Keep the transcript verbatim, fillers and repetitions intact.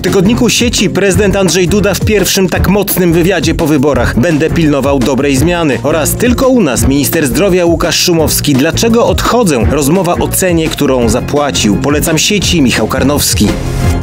tygodniku Sieci prezydent Andrzej Duda w pierwszym tak mocnym wywiadzie po wyborach: będę pilnował dobrej zmiany. Oraz tylko u nas minister zdrowia Łukasz Szumowski: dlaczego odchodzę? Rozmowa o cenie, którą zapłacił. Polecam Sieci, Michał Karnowski.